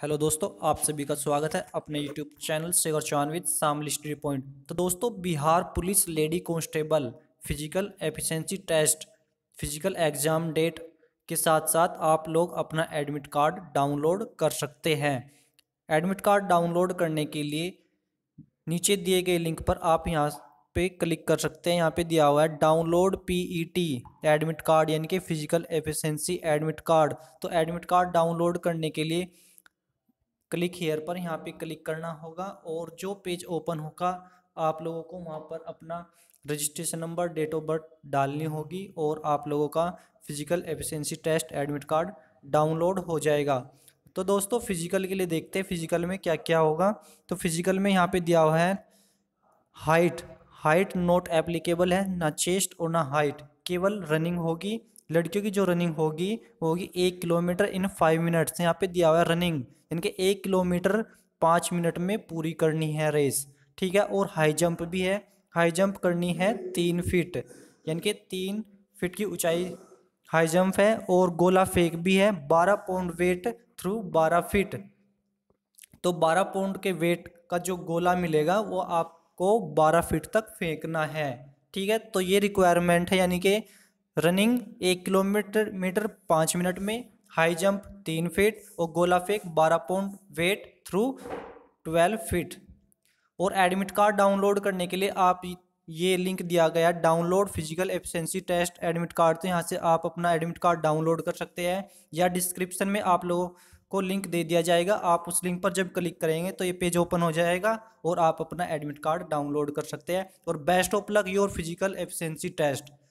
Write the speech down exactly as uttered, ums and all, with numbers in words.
Hello दोस्तों, आप सभी का स्वागत है अपने YouTube channel Shekhar Chauhan with शामिल हिस्ट्री पॉइंट। तो दोस्तों, Bihar police lady constable physical efficiency test physical exam date के साथ साथ आप लोग अपना एडमिट कार्ड डाउनलोड कर सकते हैं। एडमिट कार्ड डाउनलोड करने के लिए नीचे दिए गए लिंक पर आप यहाँ पे क्लिक कर सकते हैं। यहाँ पे दिया हुआ है डाउनलोड पीईटी एडमिट कार्ड, यानी कि फिजिकल एफिशिएंसी एडमिट कार्ड। तो एडमिट कार्ड डाउनलोड करने के लिए क्लिक हेयर पर यहाँ पे क्लिक करना होगा और जो पेज ओपन होगा आप लोगों को वहाँ पर अपना registration number, date of birth डालनी होगी और आप लोगों का physical efficiency test admit card download हो जाएगा। तो दोस्तों, फिजिकल के लिए देखते हैं फिजिकल में क्या क्या होगा। तो फिजिकल में यहाँ पे दिया हुआ है हाइट हाइट नॉट एप्लीकेबल है, ना चेस्ट और ना हाइट, केवल रनिंग होगी। लड़कियों की जो रनिंग होगी वो होगी एक किलोमीटर इन फाइव मिनट्स। यहाँ पे दिया हुआ है रनिंग, इनके एक किलोमीटर पाँच मिनट में पूरी करनी है रेस, ठीक है। और हाई जंप भी है, हाई जंप करनी है तीन फीट, यानी कि तीन फीट की ऊंचाई हाई जंप है। और गोला फेंक भी है, बारह पाउंड वेट थ्रू बारह फीट। तो बारह पाउंड के वेट का जो गोला मिलेगा वो आपको बारह फीट तक फेंकना है, ठीक है। तो ये रिक्वायरमेंट है, यानी कि रनिंग एक किलोमीटर मीटर पाँच मिनट में, हाई जंप तीन फीट और गोला फेंक बारह pound weight throw twelve feet. और एडमिट कार्ड डाउनलोड करने के लिए आप ये लिंक दिया गया download physical efficiency test admit card, तो यहाँ से आप अपना एडमिट कार्ड डाउनलोड कर सकते हैं, या डिस्क्रिप्शन में आप लोगों को लिंक दे दिया जाएगा। आप उस लिंक पर जब क्लिक करेंगे तो ये पेज ओपन हो जाएगा और आप अपना एडमिट कार्ड डाउनलोड कर सकते हैं। और best of luck your physical efficiency test.